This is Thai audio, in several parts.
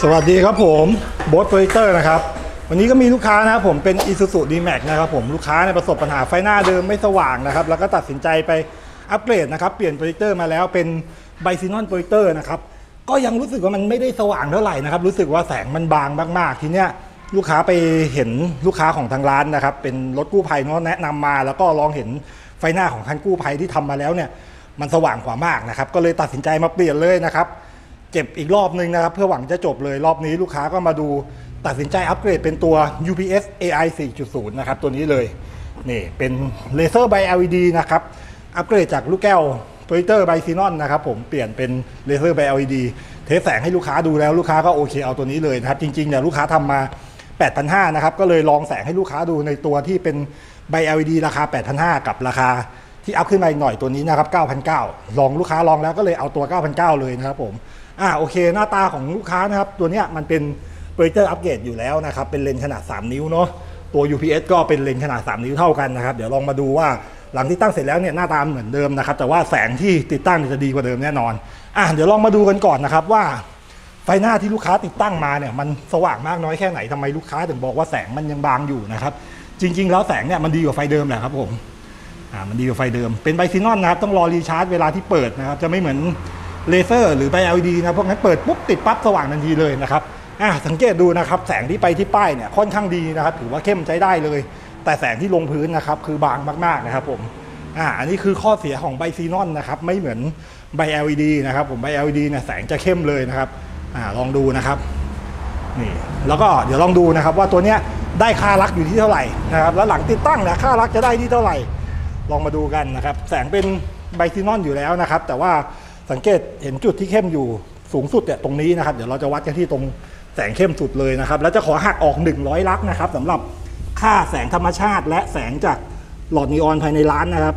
สวัสดีครับผมโบ๊ทโปรเจคเตอร์นะครับวันนี้ก็มีลูกค้านะครับผมเป็น Isuzu D-Max นะครับผมลูกค้าในประสบปัญหาไฟหน้าเดิมไม่สว่างนะครับแล้วก็ตัดสินใจไปอัปเกรดนะครับเปลี่ยนโปรเจคเตอร์มาแล้วเป็นไบซีนอนโปรเจคเตอร์นะครับก็ยังรู้สึกว่ามันไม่ได้สว่างเท่าไหร่นะครับรู้สึกว่าแสงมันบางมากๆทีเนี้ยลูกค้าไปเห็นลูกค้าของทางร้านนะครับเป็นรถกู้ภัยเนาะแนะนำมาแล้วก็ลองเห็นไฟหน้าของคันกู้ภัยที่ทำมาแล้วเนี่ยมันสว่างกว่ามากนะครับก็เลยตัดสินใจมาเปลี่ยนเลยนะครับเจ็บอีกรอบนึงนะครับเพื่อหวังจะจบเลยรอบนี้ลูกค้าก็มาดูตัดสินใจอัปเกรดเป็นตัว UPS AI 4.0 นะครับตัวนี้เลยนี่เป็นเลเซอร์ไบ LED นะครับอัปเกรดจากลูกแก้วโปรเจคเตอร์ไบซีนอนนะครับผมเปลี่ยนเป็นเลเซอร์ไบ LED เทสแสงให้ลูกค้าดูแล้วลูกค้าก็โอเคเอาตัวนี้เลยนะครับจริงๆเนี่ยลูกค้าทำมา 8,500 นะครับก็เลยลองแสงให้ลูกค้าดูในตัวที่เป็นไบ LED ราคา 8,500 กับราคาที่อัพขึ้นมาอีกหน่อยตัวนี้นะครับ 9,900 ลองลูกค้าลองแล้วก็เลยเอาตัว 9,900 เลยนะครับผมโอเคหน้าตาของลูกค้านะครับตัวเนี้ยมันเป็นโปรเจคเตอร์อัปเกรดอยู่แล้วนะครับเป็นเลนส์ขนาด3นิ้วเนาะตัว UPS ก็เป็นเลนส์ขนาด3นิ้วเท่ากันนะครับเดี๋ยวลองมาดูว่าหลังที่ตั้งเสร็จแล้วเนี่ยหน้าตาเหมือนเดิมนะครับแต่ว่าแสงที่ติดตั้งจะดีกว่าเดิมแน่นอนเดี๋ยวลองมาดูกันก่อนนะครับว่าไฟหน้าที่ลูกค้าติดตั้งมาเนี่ยมันสว่างมากน้อยแค่ไหนทำไมลูกค้าถึงบอกว่าแสงมันยังบางอยู่นะครับจริงๆแล้วแสงเนี่ยมันดีกว่าไฟเดิมแหละครับผมมันดีกว่าไฟเดิมเป็นไบซีนอนนะครับต้องรอรีชาร์จเวลาที่เปิดนะครับจะไม่เหมือนเลเซอร์หรือไบ LED นะพวกนั้นเปิดปุ๊บติดปั๊บสว่างทันทีเลยนะครับสังเกตดูนะครับแสงที่ไปที่ป้ายเนี่ยค่อนข้างดีนะครับถือว่าเข้มใช้ได้เลยแต่แสงที่ลงพื้นนะครับคือบางมากๆนะครับผมอันนี้คือข้อเสียของไบซีนอนนะครับไม่เหมือนไบ LED นะครับผมไบ LED เนี่ยแสงจะเข้มเลยนะครับลองดูนะครับนี่แล้วก็เดี๋ยวลองดูนะครับว่าตัวเนี้ยได้ค่ารักอยู่ที่เท่าไหร่นะครับแล้วหลังติดตั้งเนี่ยค่ารักจะได้ที่เท่าไหร่ลองมาดูกันนะครับแสงเป็นไบซีนอนอยู่แล้วนะครับแต่ว่าสังเกตเห็นจุดที่เข้มอยู่สูงสุดเนี่ยตรงนี้นะครับเดี๋ยวเราจะวัดกันที่ตรงแสงเข้มสุดเลยนะครับแล้วจะขอหักออก100ลักนะครับสำหรับค่าแสงธรรมชาติและแสงจากหลอดนีออนภายในร้านนะครับ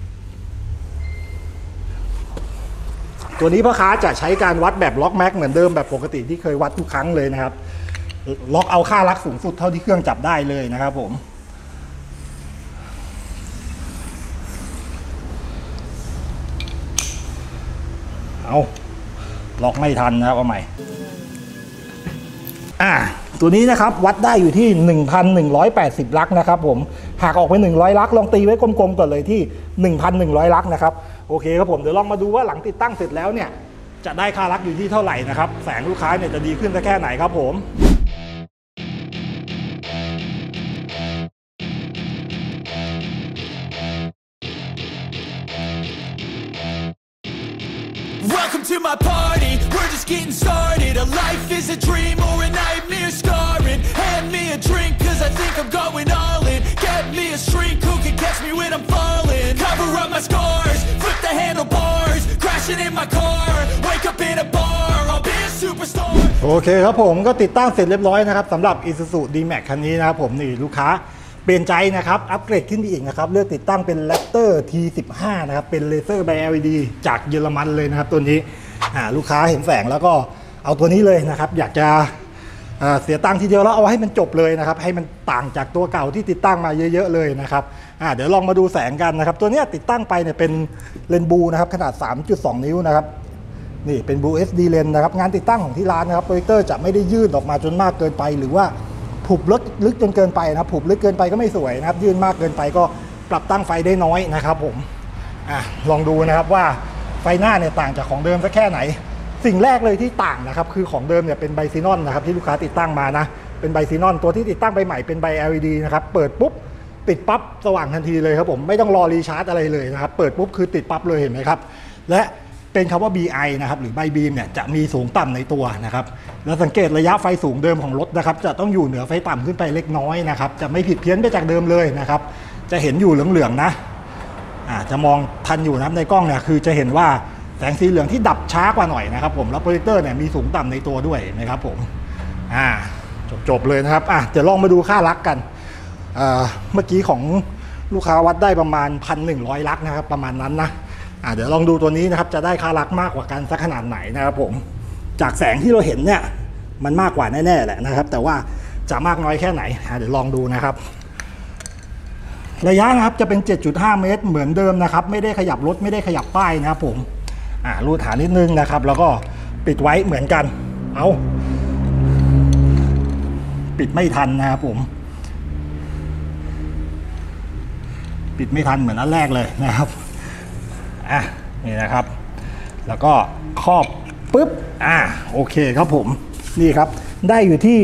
ตัวนี้พ่อค้าจะใช้การวัดแบบล็อกแม็กเหมือนเดิมแบบปกติที่เคยวัดทุกครั้งเลยนะครับล็อกเอาค่ารักสูงสุดเท่าที่เครื่องจับได้เลยนะครับผมเอาล็อกไม่ทันนะครับเอาใหม่ตัวนี้นะครับวัดได้อยู่ที่ 1,180 ลักนะครับผมหากออกไป100ลักลองตีไว้กลมๆก่อนเลยที่ 1,100 ลักนะครับโอเคครับผมเดี๋ยวลองมาดูว่าหลังติดตั้งเสร็จแล้วเนี่ยจะได้ค่ารักอยู่ที่เท่าไหร่นะครับแสงลูกค้าเนี่ยจะดีขึ้นสักแค่ไหนครับผม Welcome to my party, we're just getting started. A life is a dream or a nightmare scarring. Hand me a drink cause I think I'm going all in. Get me a shrink who can catch me when I'm falling. Cover up my scars, flip the handlebars. Crashing in my car, wake up in a bar. I'll be a superstar. โอเคครับผมก็ติดตั้งเสร็จเรียบร้อยนะครับสำหรับ Isuzu D-Max คันนี้นะครับผมนี่ลูกค้าเปลี่ยนใจนะครับอัปเกรดขึ้นไปอีกนะครับเลือกติดตั้งเป็น Raptor T15 นะครับเป็นเลเซอร์ไบ LED จากเยอรมันเลยนะครับตัวนี้ลูกค้าเห็นแสงแล้วก็เอาตัวนี้เลยนะครับอยากจะเสียตังค์ทีเดียวแล้วเอาให้มันจบเลยนะครับให้มันต่างจากตัวเก่าที่ติดตั้งมาเยอะๆเลยนะครับเดี๋ยวลองมาดูแสงกันนะครับตัวนี้ติดตั้งไปเนี่ยเป็นเลนส์บลูนะครับขนาด 3.2 นิ้วนะครับนี่เป็น Blue SD Lens นะครับงานติดตั้งของที่ร้านนะครับโปรเจคเตอร์จะไม่ได้ยืดออกมาจนมากเกินไปหรือว่าผูกลึกจนเกินไปนะครับผูกลึกเกินไปก็ไม่สวยนะครับยืดมากเกินไปก็ปรับตั้งไฟได้น้อยนะครับผมลองดูนะครับว่าไฟหน้าเนี่ยต่างจากของเดิมสักแค่ไหนสิ่งแรกเลยที่ต่างนะครับคือของเดิมเนี่ยเป็นไบซีนอนนะครับที่ลูกค้าติดตั้งมานะเป็นไบซีนอนตัวที่ติดตั้งไปใหม่เป็นไบ LED นะครับเปิดปุ๊บติดปั๊บสว่างทันทีเลยครับผมไม่ต้องรอรีชาร์จอะไรเลยนะครับเปิดปุ๊บคือติดปั๊บเลยเห็นไหมครับและเป็นคำว่า BI นะครับหรือใบบีมเนี่ยจะมีสูงต่ำในตัวนะครับแล้วสังเกตระยะไฟสูงเดิมของรถนะครับจะต้องอยู่เหนือไฟต่ำขึ้นไปเล็กน้อยนะครับจะไม่ผิดเพี้ยนไปจากเดิมเลยนะครับจะเห็นอยู่เหลืองๆนะจะมองทันอยู่นะครับในกล้องเนี่ยคือจะเห็นว่าแสงสีเหลืองที่ดับช้ากว่าหน่อยนะครับผมแล้วโปรเจคเตอร์เนี่ยมีสูงต่ำในตัวด้วยนะครับผมจบเลยนะครับเดี๋ยวลองมาดูค่าลักกันเมื่อกี้ของลูกค้าวัดได้ประมาณ 1,100 ลักนะครับประมาณนั้นนะเดี๋ยวลองดูตัวนี้นะครับจะได้ค่ารักมากกว่ากันสักขนาดไหนนะครับผมจากแสงที่เราเห็นเนี่ยมันมากกว่าแน่ๆแหละนะครับแต่ว่าจะมากน้อยแค่ไหนเดี๋ยวลองดูนะครับระยะนะครับจะเป็น 7.5 เมตรเหมือนเดิมนะครับไม่ได้ขยับรถไม่ได้ขยับป้ายนะครับผมรูดฐานนิดนึงนะครับแล้วก็ปิดไว้เหมือนกันปิดไม่ทันนะครับผมปิดไม่ทันเหมือนอันแรกเลยนะครับนี่นะครับแล้วก็ครอบปึ๊บโอเคครับผมนี่ครับได้อยู่ที่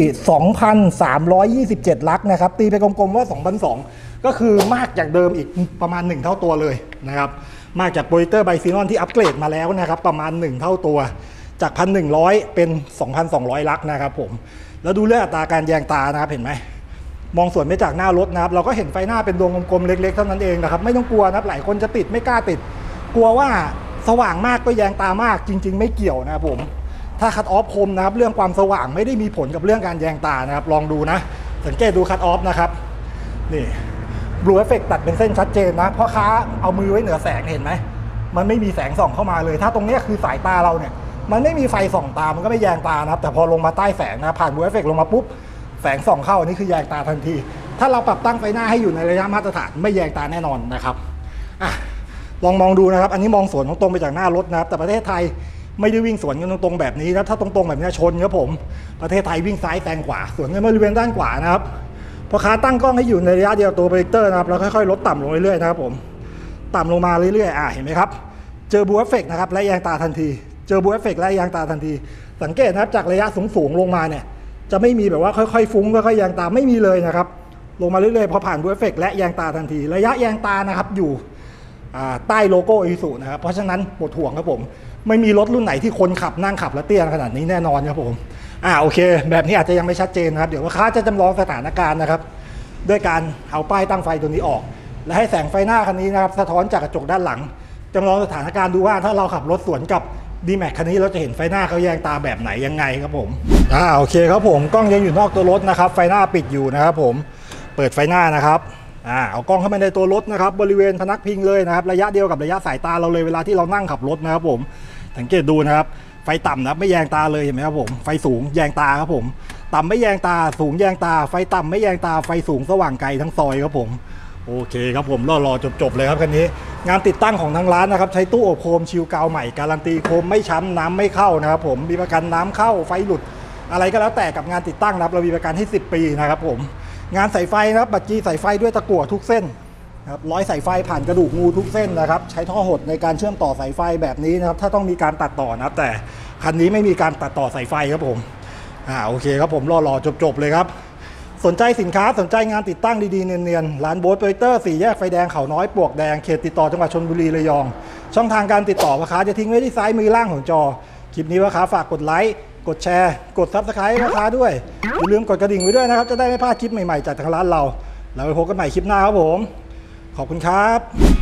2,327 ลักนะครับตีไปกลมๆว่า 2,200 ก็คือมากจากเดิมอีกประมาณ1เท่าตัวเลยนะครับมากจากโปรเจคเตอร์ไบซีนอนที่อัปเกรดมาแล้วนะครับประมาณ1เท่าตัวจาก 1,100 เป็น 2,200 ลักนะครับผมแล้วดูเรื่องอัตราการแยงตานะครับเห็นไหมมองสวนไม่จากหน้ารถนะครับเราก็เห็นไฟหน้าเป็นดวงกลมๆเล็กๆเท่านั้นเองนะครับไม่ต้องกลัวนะครับหลายคนจะติดไม่กล้าติดกลัวว่าสว่างมากก็แยงตามากจริงๆไม่เกี่ยวนะครับผมถ้าคัตออฟคมนะครับเรื่องความสว่างไม่ได้มีผลกับเรื่องการแยงตานะครับลองดูนะสังเกตดูคัตออฟนะครับนี่บลูเอฟเฟกต์ตัดเป็นเส้นชัดเจนนะเพราะค้าเอามือไว้เหนือแสงเห็นไหมมันไม่มีแสงส่องเข้ามาเลยถ้าตรงนี้คือสายตาเราเนี่ยมันไม่มีไฟส่องตามันก็ไม่แยงตานะครับแต่พอลงมาใต้แสงนะผ่านบลูเอฟเฟกต์ลงมาปุ๊บแสงส่องเข้าอันนี้คือแยงตาทันทีถ้าเราปรับตั้งไฟหน้าให้อยู่ในระยะมาตรฐานไม่แยงตาแน่นอนนะครับลองมองดูนะครับอันนี้มองสวนตรงไปจากหน้ารถนะครับแต่ประเทศไทยไม่ได้วิ่งสวนกันตรงๆแบบนี้นะถ้าตรงๆแบบนี้ชนครับผมประเทศไทยวิ่งซ้ายแซงขวาสวนกันบริเวณด้านขวานะครับพอขาตั้งกล้องให้อยู่ในระยะเดียวตัวโปรเจคเตอร์นะครับแล้วค่อยๆลดต่ำลงเรื่อยๆนะครับผมต่ำลงมาเรื่อยๆเห็นไหมครับเจอบลูเอฟเฟกต์นะครับและแยงตาทันทีเจอบลูเอฟเฟกต์และแยงตาทันทีสังเกตนะครับจากระยะสูงๆลงมาเนี่ยจะไม่มีแบบว่าค่อยๆฟุ้งค่อยๆแยงตาไม่มีเลยนะครับลงมาเรื่อยๆพอผ่านบลูเอฟเฟกต์และแยงตาทันทีระยะแยงตานะครับอยู่ใต้โลโก้อีซูนะครับเพราะฉะนั้นปวดห่วงครับผมไม่มีรถรุ่นไหนที่คนขับนั่งขับและเตี้ยขนาดนี้แน่นอนครับผมโอเคแบบนี้อาจจะยังไม่ชัดเจนนะครับเดี๋ยวลูกค้าจะจำลองสถานการณ์นะครับด้วยการเอาป้ายตั้งไฟตัวนี้ออกและให้แสงไฟหน้าคันนี้นะครับสะท้อนจากกระจกด้านหลังจำลองสถานการณ์ดูว่าถ้าเราขับรถสวนกับ D-Max คันนี้เราจะเห็นไฟหน้าเขาแยงตาแบบไหนยังไงครับผมโอเคครับผมกล้องยังอยู่นอกตัวรถนะครับไฟหน้าปิดอยู่นะครับผมเปิดไฟหน้านะครับเอากล้องเข้าไปในตัวรถนะครับบริเวณพนักพิงเลยนะครับระยะเดียวกับระยะสายตาเราเลยเวลาที่เรานั่งขับรถนะครับผมสังเกตดูนะครับไฟต่ำนะไม่แยงตาเลยเห็นไหมครับผมไฟสูงแยงตาครับผมต่ำไม่แยงตาสูงแยงตาไฟต่ำไม่แยงตาไฟสูงสว่างไกลทั้งซอยครับผมโอเคครับผมรอจบเลยครับคันนี้งานติดตั้งของทางร้านนะครับใช้ตู้อบโคมชิลกาวใหม่การันตีโคมไม่ช้ำน้ำไม่เข้านะครับผมมีประกันน้ำเข้าไฟหลุดอะไรก็แล้วแต่กับงานติดตั้งนะครับเรามีประกันให้10 ปีนะครับผมงานสายไฟนะครับบัตรจีสายไฟด้วยตะกั่วทุกเส้นครับร้อยสายไฟผ่านกระดูกงูทุกเส้นนะครับใช้ท่อหดในการเชื่อมต่อสายไฟแบบนี้นะครับถ้าต้องมีการตัดต่อนะครับแต่คันนี้ไม่มีการตัดต่อสายไฟครับผมโอเคครับผมรอจบเลยครับสนใจสินค้าสนใจงานติดตั้งดีๆเนียนๆร้านโบ๊ทโปรเจคเตอร์4 แยกไฟแดงเขาน้อยปลวกแดงเขตติดต่อจังหวัดชลบุรีระยองช่องทางการติดต่อลูกค้าจะทิ้งไว้ที่ซ้ายมือล่างของจอคลิปนี้ลูกค้าฝากกดไลค์กดแชร์กด Subscribe ลูกค้าด้วยอย่าลืมกดกระดิ่งไว้ด้วยนะครับจะได้ไม่พลาดคลิปใหม่ๆจากทางร้านเราไปพบกันใหม่คลิปหน้าครับผมขอบคุณครับ